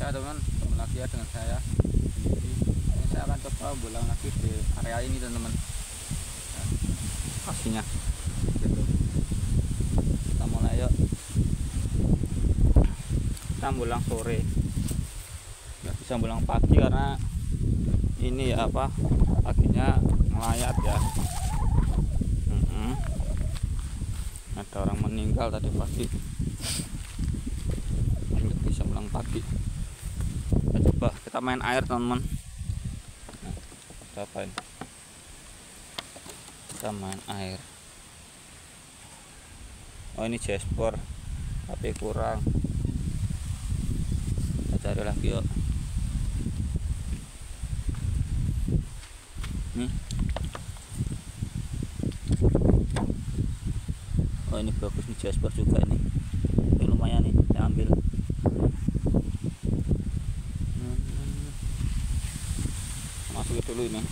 Ya teman, ketemu lagi ya dengan saya. Ini saya akan coba bolang lagi di area ini teman-teman. Nah, pastinya gitu. Kita mulai yuk. Kita bolang sore. Nggak bisa bolang pagi karena ini ya apa? Paginya melayat ya. Ada orang meninggal tadi pagi. Nggak bisa bolang pagi. Coba kita main air teman-teman. Nah, kita apain? Kita main air. Oh ini Jasper tapi kurang. Kita cari lagi yuk. Oh ini bagus nih Jasper juga nih. Ini lumayan nih, saya ambil. Masukin dulu ini.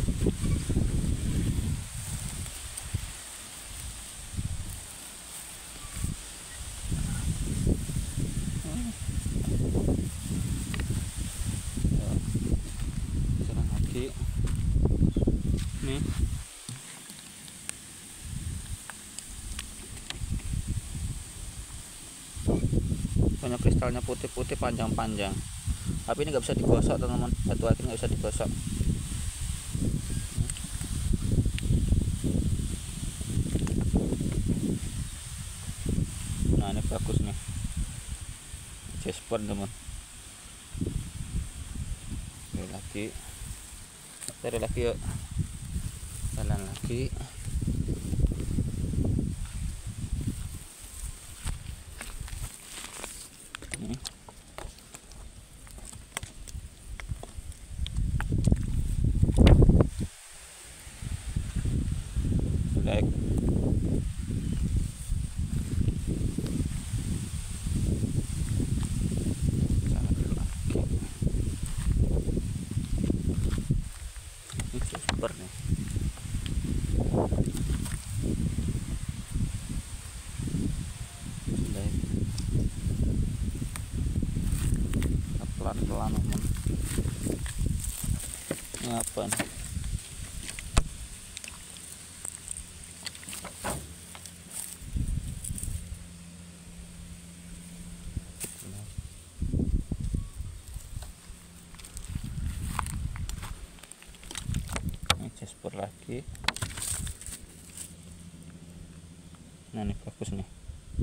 Serang lagi. Nih. Banyak kristalnya putih-putih panjang-panjang. Tapi ini nggak bisa digosok teman-teman. Batu akik nggak bisa digosok. Nah ini bagus nih Jasper teman. Cari lagi yuk. Jalan lagi. Nih. Baik. Jasper nih. Baik. Pelan-pelan teman. Ini apa nih? Jasper lagi. Nah ini bagus nih.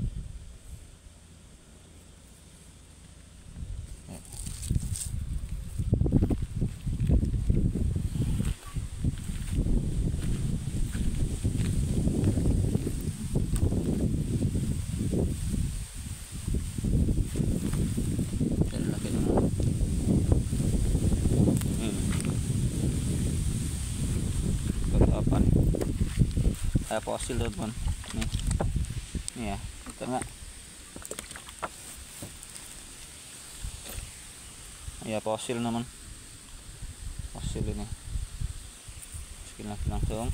Cari lagi teman. Apa nih? Kayak fosil teman. Nih ya, tengah. Ya fosil teman. Fosil ini. Masukin lagi langsung.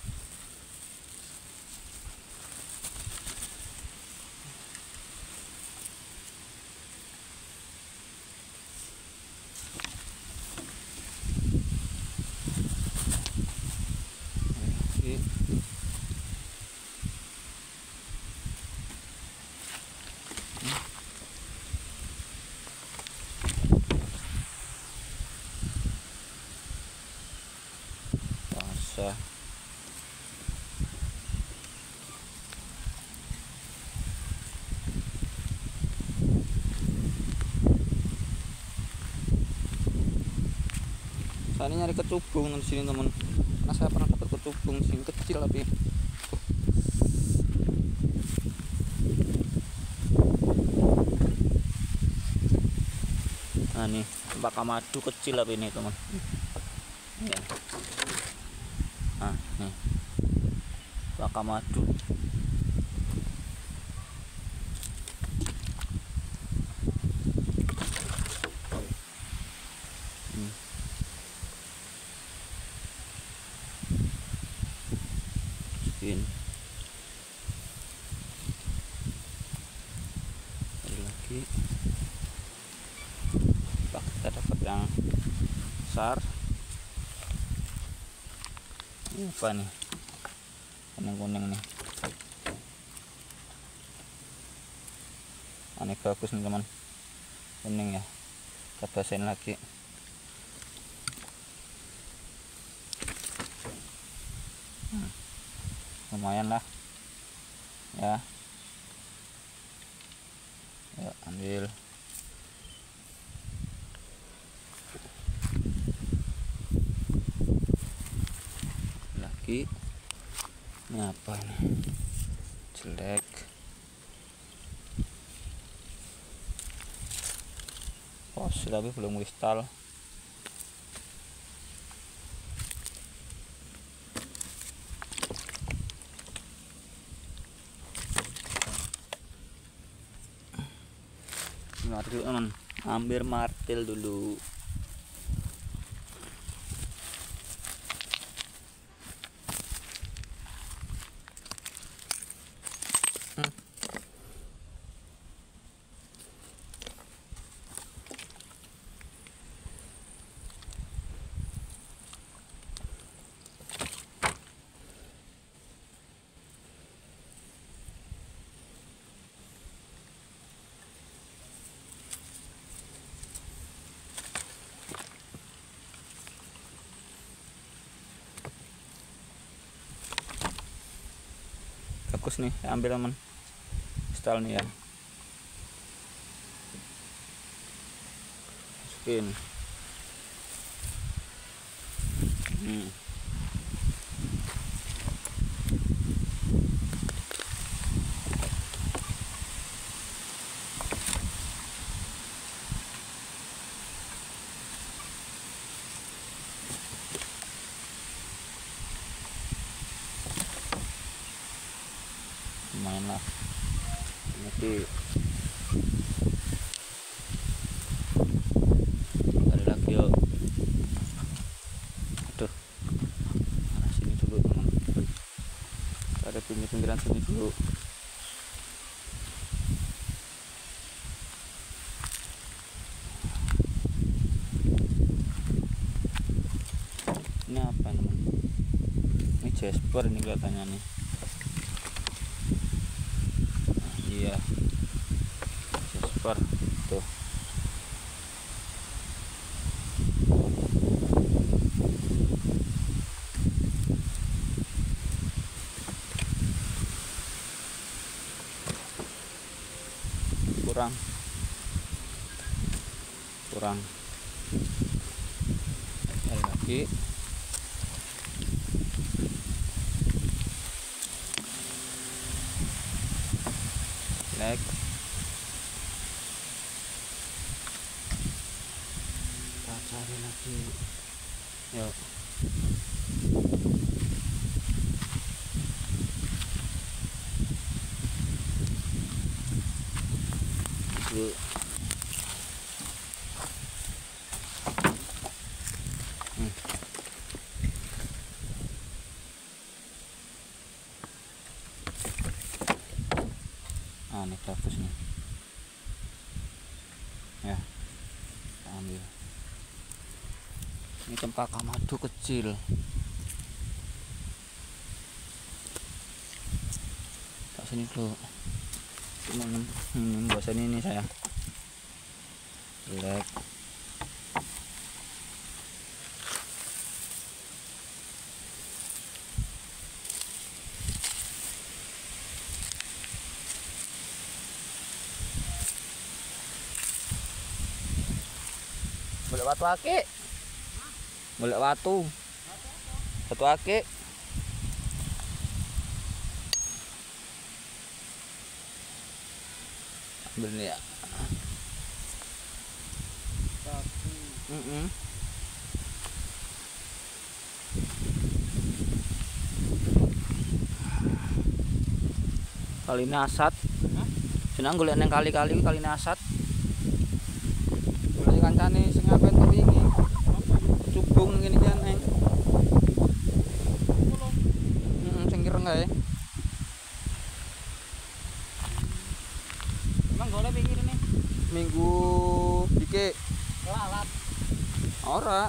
Basah. Saya ini nyari kecubung di sini teman. Nah saya pernah dapat kecubung di sini kecil tapi. Nah nih baka madu kecil tapi ini teman. Ya. Nah nih baka madu. Masukin. Cari lagi. kita dapat yang besar. Ini apa nih, kuning-kuning nih, aneh bagus nih teman, kuning ya, kita basahin lagi. Lumayan lah ya. Yuk ambil lagi. Ini apa ini, jelek. Pos tapi belum kristal. Martil teman, ambil martil dulu. Bagus nih, ambil teman, kristal nih ya, masukin. Lumayan lah nanti. Ada lagi yuk. Aduh, sini dulu teman, ada pinggir-pinggiran sini dulu. Ini apa teman, ini jasper ini katanya nih. Iya, jasper tuh. Kurang ada lagi. Jelek. Kita cari lagi yuk. Dulu. Ini bagus nih ya, kita ambil. Ini cempaka madu kecil, tak sini dulu. Cuma bosan ini saya, jelek. Boleh watu ake, boleh watu ake. Ambil nih ya. Kali nasat, senang golek neng kali-kali kali nasat. Golek kancane sing ngapain tuh ini, cubung ngene iki neng. Sing ireng kae. Emang golek pinggir ini. Minggu dike. Lalat. Ora.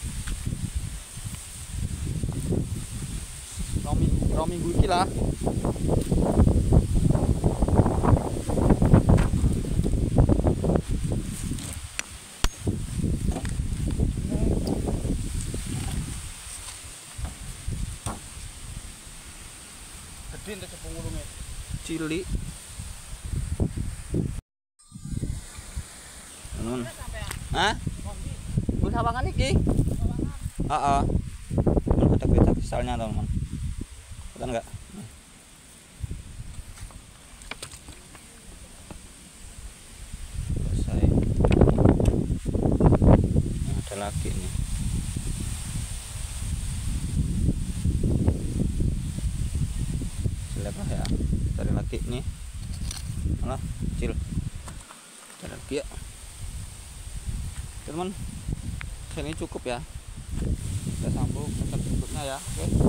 Rong minggu iki lah. Gede entek cepung ulunge. Cilik. Nun. Hah? Bus sawangan iki. Heeh. Ada kereta kristalnya teman-teman. Kan enggak? Selesai. Nah, ada lagi nih. Selebah ya. Cari lagi nih. Malah kecil. Cari lagi ya. Teman, ini cukup ya. Kita sambung ke berikutnya ya. Oke.